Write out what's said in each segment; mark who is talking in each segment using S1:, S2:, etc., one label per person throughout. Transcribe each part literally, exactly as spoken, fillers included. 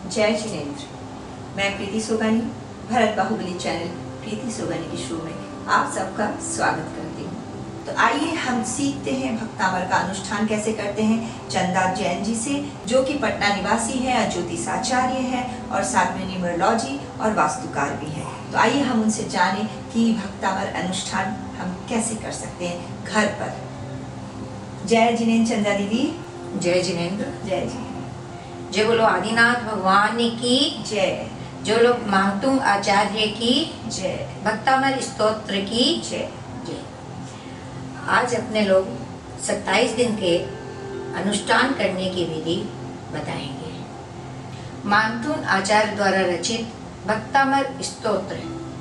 S1: जय जिनेंद्र। मैं प्रीति सोगानी भरत बाहुबली चैनल प्रीति सोगानी के शो में आप सबका स्वागत करती हूँ। तो आइए हम सीखते हैं भक्तामर का अनुष्ठान कैसे करते हैं चंदा जैन जी से, जो कि पटना निवासी है, ज्योतिषाचार्य है और साथ में न्यूमरोलॉजी और वास्तुकार भी है। तो आइए हम उनसे जानें कि भक्तामर अनुष्ठान हम कैसे कर सकते हैं घर पर। जय जिनेंद्र चंदा दीदी।
S2: जय जिनेंद्र।
S1: जय जी।
S2: जय बोलो आदिनाथ भगवान की जय। जो लोग मांगतुम आचार्य की
S1: जय।
S2: भक्तामर स्तोत्र की
S1: जय।
S2: जय। आज अपने लोग सत्ताईस दिन के अनुष्ठान करने की विधि बताएंगे। मांगतुम आचार्य द्वारा रचित भक्तामर स्तोत्र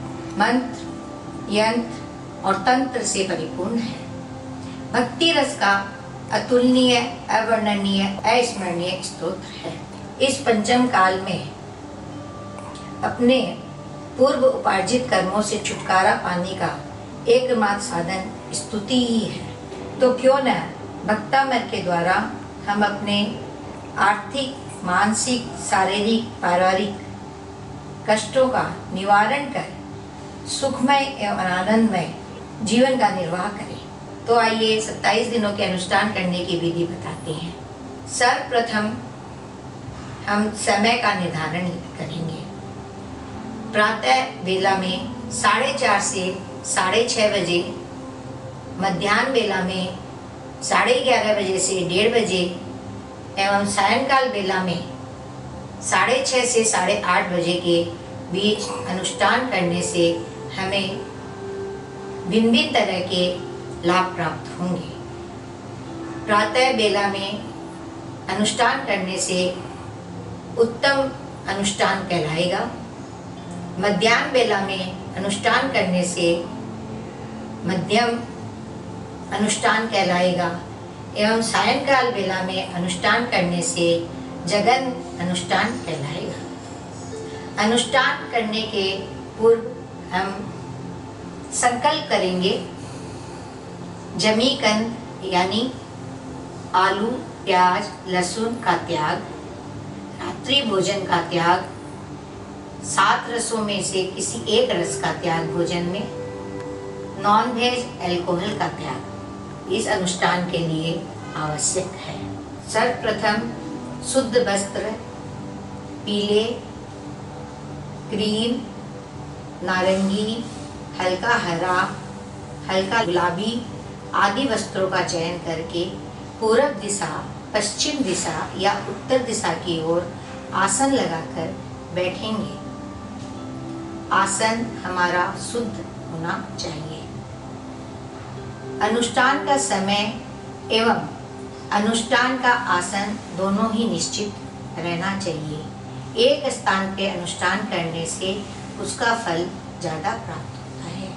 S2: मंत्र, यंत्र और तंत्र से परिपूर्ण है। भक्ति रस का अतुलनीय, अवर्णनीय, अस्मरणीय स्तोत्र है। इस पंचम काल में अपने पूर्व उपार्जित कर्मों से छुटकारा पाने का एकमात्र साधन स्तुति ही है। तो क्यों न भक्तामर के द्वारा हम अपने आर्थिक, मानसिक, शारीरिक, पारिवारिक कष्टों का निवारण कर सुखमय एवं आनंदमय जीवन का निर्वाह करें। तो आइए सत्ताईस दिनों के अनुष्ठान करने की विधि बताते हैं। सर्वप्रथम हम समय का निर्धारण करेंगे। प्रातः वेला में साढ़े चार से साढ़े छः बजे, मध्याह्न वेला में साढ़े ग्यारह बजे से डेढ़ बजे एवं सायंकाल वेला में साढ़े छः से साढ़े आठ बजे के बीच अनुष्ठान करने से हमें भिन्न भिन्न तरह के लाभ प्राप्त होंगे। प्रातः बेला में अनुष्ठान करने से उत्तम अनुष्ठान कहलाएगा। मध्याह्न बेला में अनुष्ठान करने से मध्यम अनुष्ठान कहलाएगा एवं सायंकाल बेला में अनुष्ठान करने से जगन अनुष्ठान कहलाएगा। अनुष्ठान करने के पूर्व हम संकल्प करेंगे। जमी कंद यानी आलू, प्याज, लहसुन का त्याग, रात्रि भोजन का त्याग, सात रसों में से किसी एक रस का त्याग भोजन में, नॉन वेज अल्कोहल का त्याग इस अनुष्ठान के लिए आवश्यक है। सर्वप्रथम शुद्ध वस्त्र पीले, क्रीम, नारंगी, हल्का हरा, हल्का गुलाबी आदि वस्त्रों का चयन करके पूरब दिशा, पश्चिम दिशा या उत्तर दिशा की ओर आसन लगाकर बैठेंगे। आसन हमारा शुद्ध होना चाहिए। अनुष्ठान का समय एवं अनुष्ठान का आसन दोनों ही निश्चित रहना चाहिए। एक स्थान पे अनुष्ठान करने से उसका फल ज़्यादा प्राप्त होता है।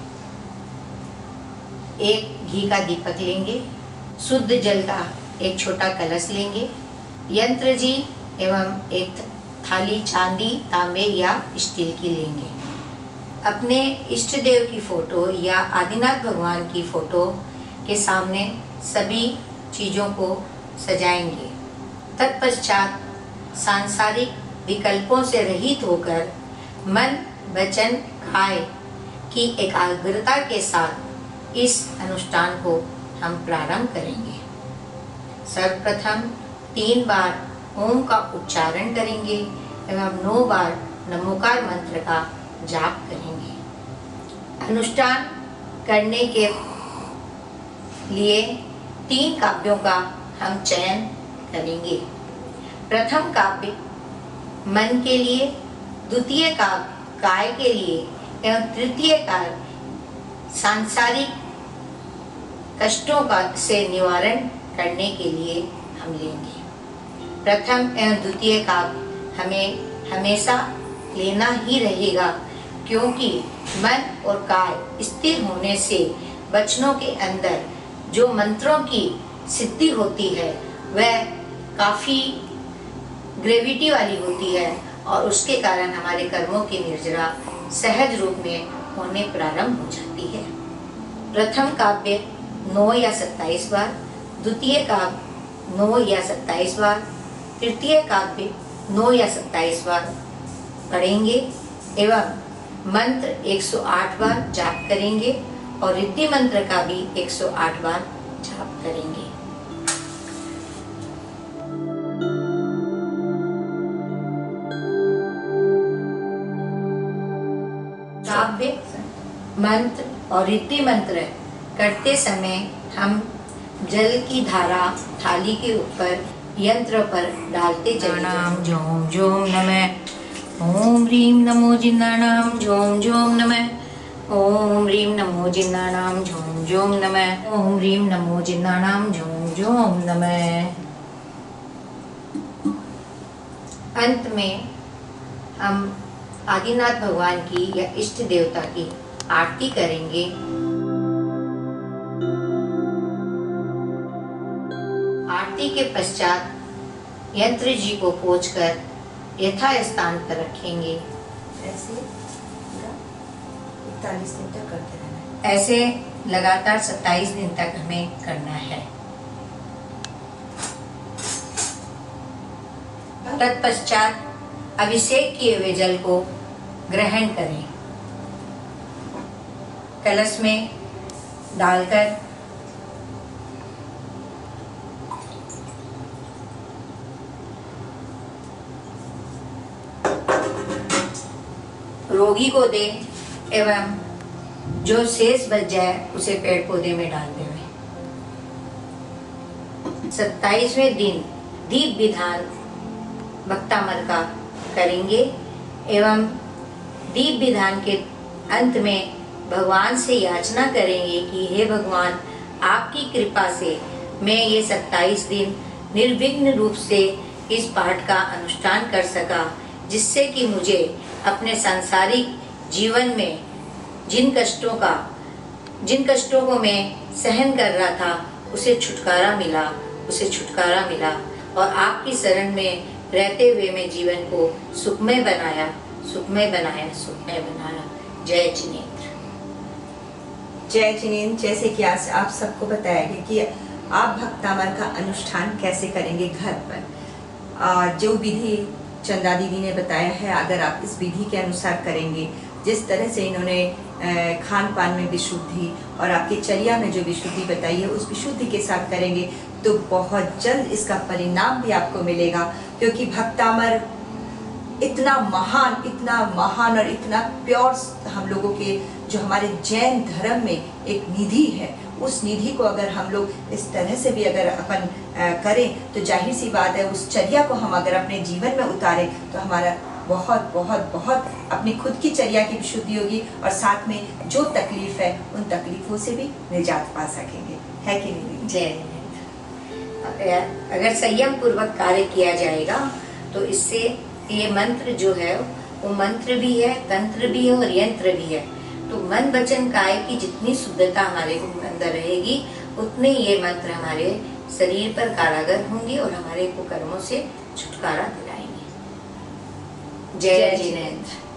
S2: एक घी का दीपक लेंगे, शुद्ध जल का एक छोटा कलश लेंगे, यंत्र जी एवं एक थाली चांदी, तांबे या स्टील की लेंगे। अपने इष्ट देव की फोटो या आदिनाथ भगवान की फोटो के सामने सभी चीज़ों को सजाएंगे। तत्पश्चात सांसारिक विकल्पों से रहित होकर मन, वचन, काय की एकाग्रता के साथ इस अनुष्ठान को हम प्रारंभ करेंगे। सर्वप्रथम तीन बार ओम का उच्चारण करेंगे एवं नौ बार नमोकार मंत्र का जाप करेंगे। अनुष्ठान करने के लिए तीन काव्यों का हम चयन करेंगे। प्रथम काव्य मन के लिए, द्वितीय काव्य काय के लिए एवं तृतीय काव्य सांसारिक कष्टों का से निवारण करने के लिए हम लेंगे। प्रथम एवं द्वितीय काव्य हमें हमेशा लेना ही रहेगा, क्योंकि मन और काय स्थिर होने से वचनों के अंदर जो मंत्रों की सिद्धि होती है वह काफ़ी ग्रेविटी वाली होती है और उसके कारण हमारे कर्मों की निर्जरा सहज रूप में होने प्रारंभ हो जाती है। प्रथम काव्य नौ या सत्ताईस बार, द्वितीय काव्य नौ या सत्ताईस बार, तृतीय काव्य नौ या सत्ताईस बार पढ़ेंगे एवं मंत्र एक सौ आठ बार जाप करेंगे और रिद्धि मंत्र का भी एक सौ आठ बार जाप करेंगे। काव्य मंत्र और रिद्धि मंत्र करते समय हम जल की धारा थाली के ऊपर यंत्र पर डालते चले। जोम जोम नमः ओम ह्रीं नमो जिन्नानाम जोम जोम नमः ओम ह्रीं नमो जिन्नानाम जोम जोम नमः ओम ह्रीं नमो जिन्नानाम जोम जोम नमः। अंत में हम आदिनाथ भगवान की या इष्ट देवता की आरती करेंगे। आरती के पश्चात यंत्र जी को पोंछकर यथा स्थान पर रखेंगे।
S1: ऐसे इकतालीस दिन तक करते रहना है।
S2: ऐसे लगातार सत्ताईस दिन तक हमें करना है। तत्पश्चात अभिषेक किए हुए जल को ग्रहण करें। कलश में डालकर रोगी को दे एवं जो शेष बच जाए उसे पेड़ पौधे में डाल दें। सत्ताईसवें दिन दीप विधान भक्तामर का करेंगे एवं दीप विधान के अंत में भगवान से याचना करेंगे कि हे भगवान, आपकी कृपा से मैं ये सत्ताईस दिन निर्विघ्न रूप से इस पाठ का अनुष्ठान कर सका, जिससे कि मुझे अपने सांसारिक जीवन में जिन कष्टों का जिन कष्टों को मैं सहन कर रहा था उसे छुटकारा मिला उसे छुटकारा मिला और आपकी शरण में रहते हुए मैं जीवन को सुखमय बनाया सुखमय बनाया सुखमय बनाया। जय जिनेंद्र।
S1: जय जिनेंद्र। जैसे कि आज आप सबको बताया गया कि आप भक्तामर का अनुष्ठान कैसे करेंगे घर पर, जो विधि चंदा दीदी ने बताया है, अगर आप इस विधि के अनुसार करेंगे, जिस तरह से इन्होंने खान पान में विशुद्धि और आपकी चर्या में जो विशुद्धि बताई है उस विशुद्धि के साथ करेंगे तो बहुत जल्द इसका परिणाम भी आपको मिलेगा। क्योंकि भक्तामर इतना महान इतना महान और इतना प्योर हम लोगों के जो हमारे जैन धर्म में एक निधि है, उस निधि को अगर हम लोग इस तरह से भी अगर अपन करें तो जाहिर सी बात है उस चर्या को हम अगर अपने जीवन में उतारें तो हमारा बहुत बहुत बहुत अपनी खुद की चर्या की विशुद्धि होगी और साथ में जो तकलीफ है उन तकलीफों से भी निजात पा सकेंगे। है कि नहीं?
S2: जय। अगर संयम पूर्वक कार्य किया जाएगा तो इससे ये मंत्र जो है वो मंत्र भी है, तंत्र भी है और यंत्र भी है। तो मन वचन काय की जितनी शुद्धता हमारे अंदर रहेगी उतने ये मंत्र हमारे शरीर पर कारागर होंगे और हमारे कुकर्मों से छुटकारा दिलाएंगे। जय जिनेंद्र।